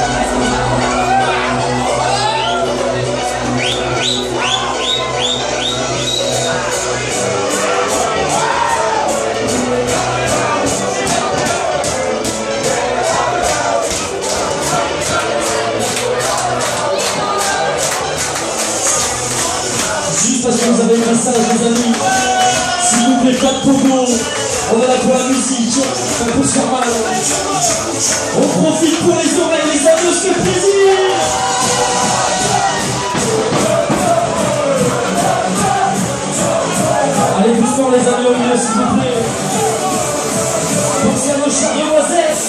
Parce que vous avez le message, les amis. S'il vous plaît, pas de pogo. On est là pour la musique. On peut se faire mal. On profite pour les oreilles, les amis, on se fait plaisir. Allez, plus fort, les amis, au milieu, s'il vous plaît. Pensez à nos chers demoiselles.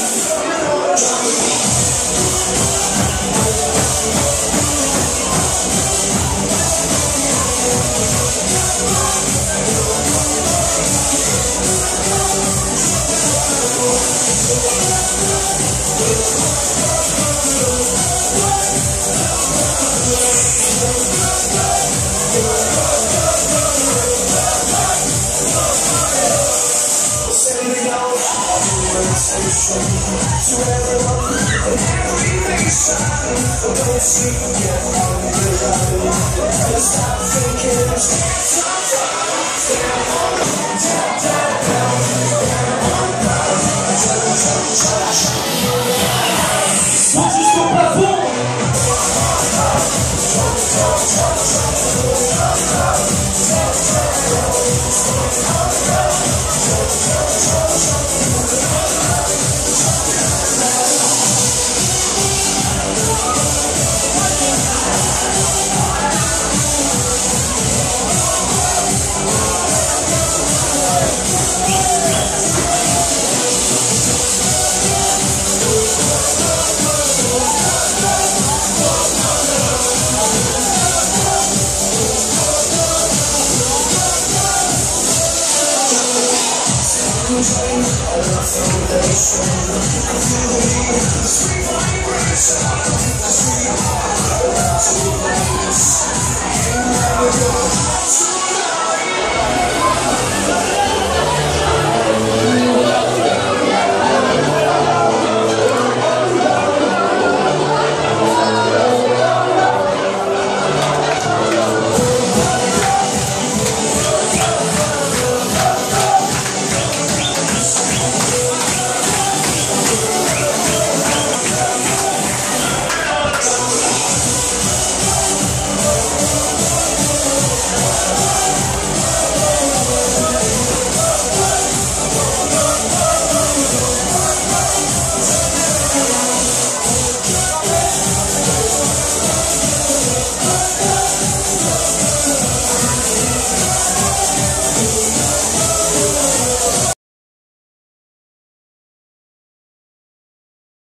To everyone, every nation, don't sleep yet on your own. Just stop thinking, Saute jusqu'au plafond.